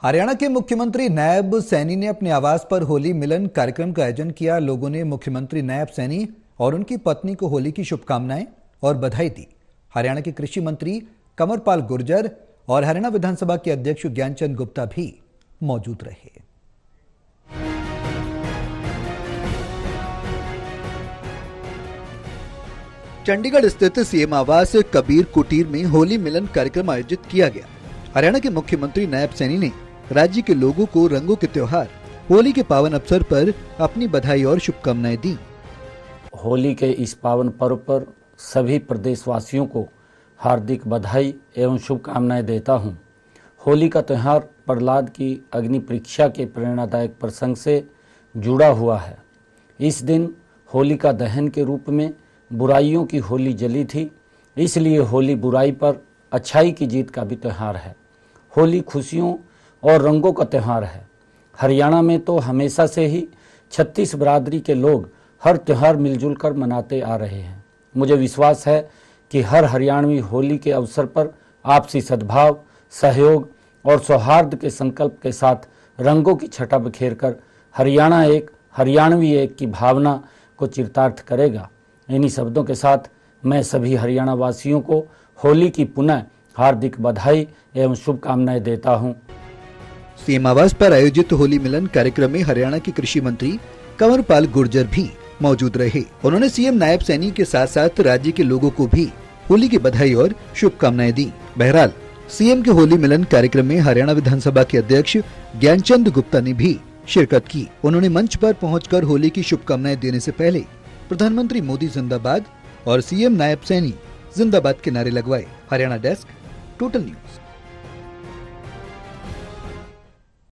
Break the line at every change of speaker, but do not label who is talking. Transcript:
हरियाणा के मुख्यमंत्री नायब सैनी ने अपने आवास पर होली मिलन कार्यक्रम का आयोजन किया। लोगों ने मुख्यमंत्री नायब सैनी और उनकी पत्नी को होली की शुभकामनाएं और बधाई दी। हरियाणा के कृषि मंत्री कंवरपाल गुर्जर और हरियाणा विधानसभा के अध्यक्ष ज्ञानचंद गुप्ता भी मौजूद रहे। चंडीगढ़ स्थित सीएम आवास कबीर कुटीर में होली मिलन कार्यक्रम आयोजित किया गया। हरियाणा के मुख्यमंत्री नायब सैनी ने राज्य के लोगों को रंगों के त्योहार होली के पावन अवसर पर अपनी बधाई और शुभकामनाएं दी।
होली के इस पावन पर्व पर सभी प्रदेशवासियों को हार्दिक बधाई एवं शुभकामनाएं देता हूं। होली का त्यौहार प्रहलाद की अग्नि परीक्षा के प्रेरणादायक प्रसंग से जुड़ा हुआ है। इस दिन होलिका दहन के रूप में बुराइयों की होली जली थी, इसलिए होली बुराई पर अच्छाई की जीत का भी त्यौहार है। होली खुशियों और रंगों का त्यौहार है। हरियाणा में तो हमेशा से ही 36 बिरादरी के लोग हर त्यौहार मिलजुल कर मनाते आ रहे हैं। मुझे विश्वास है कि हर हरियाणवी होली के अवसर पर आपसी सद्भाव, सहयोग और सौहार्द के संकल्प के साथ रंगों की छटा बिखेर कर हरियाणा एक, हरियाणवी एक की भावना को चरितार्थ करेगा। इन्हीं शब्दों के साथ मैं सभी हरियाणा वासियों को होली की पुनः हार्दिक बधाई एवं शुभकामनाएं देता हूं।
सीएम आवास पर आयोजित होली मिलन कार्यक्रम में हरियाणा के कृषि मंत्री कंवरपाल गुर्जर भी मौजूद रहे। उन्होंने सीएम नायब सैनी के साथ साथ राज्य के लोगों को भी होली की बधाई और शुभकामनाएं दी। बहरहाल सीएम के होली मिलन कार्यक्रम में हरियाणा विधानसभा के अध्यक्ष ज्ञानचंद गुप्ता ने भी शिरकत की। उन्होंने मंच पर पहुंचकर होली की शुभकामनाएं देने से पहले प्रधानमंत्री मोदी जिंदाबाद और सीएम नायब सैनी जिंदाबाद के नारे लगवाए। Haryana desk, total news.